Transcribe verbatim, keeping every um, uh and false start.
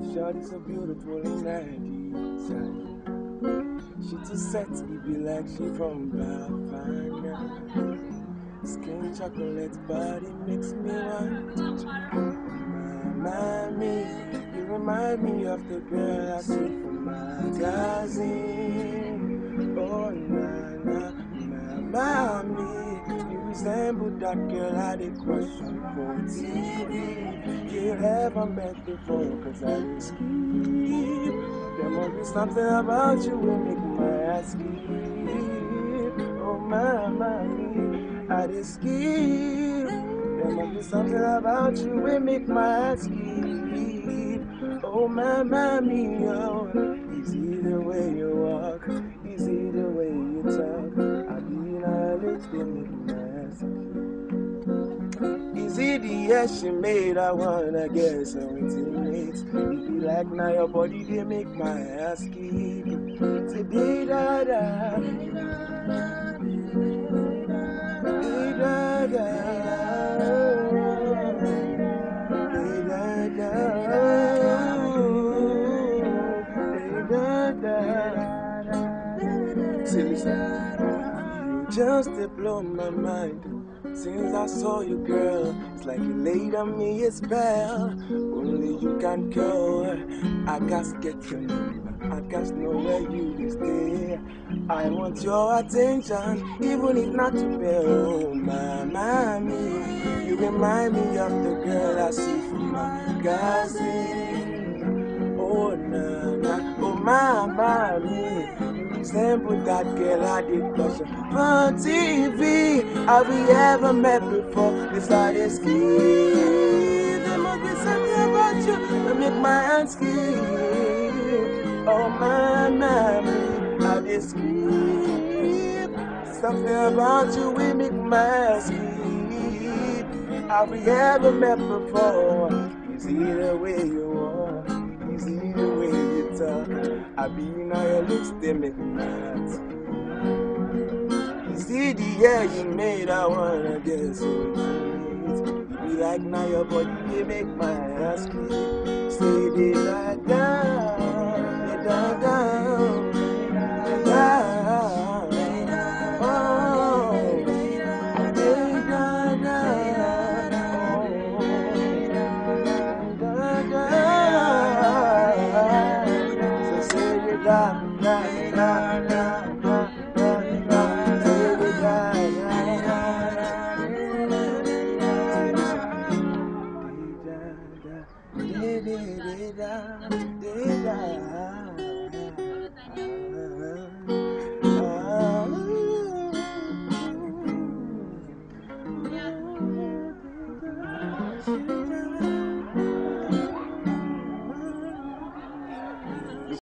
Shawty so beautiful in that design. She too sexy, be like she from Bavana. Skin chocolate body makes me want to Mommy, you remind me of the girl I see from magazine. Oh na na, mommy, you resemble that girl I did crush on for T V. You never met before, cause I was skip. There must be something about you will make my ass skip. Oh my mommy, I did skip. There must be something about you will make my ass skip. Oh my mommy, oh, easy the way you walk, easy the way you talk. I mean, I lips they make my ass skip. Easy the air she made, I wanna get some intimate. It be like now your body they make my ass skip. Say da da da, da da da. See, listen, you just to blow my mind. Since I saw you, girl, it's like you laid on me a spell. Only you can go. I gotta get your number. I gotta know where you stay. I want your attention, even if not to pay. Oh, my mommy, you remind me of the girl I see from my magazine. Oh, na na, oh, my mommy. Resemble that girl I did crush on T V. Have we ever met before? This I did skip. There must be something about you that make my hands skip. Oh my mommy, I did skip. Something about you will make my hands skip. Have we ever met before? Is it the way you walk? Is it the way you talk? I be now your looks, they make me mad. You see the air you made, I wanna get so intimate. You be like now your body, they make my ass scream. Say they lie down, they lie down, they lie down. Oh, they lie down. Oh, lie down. So say you lie, lie, lie, lie, lie. Ah,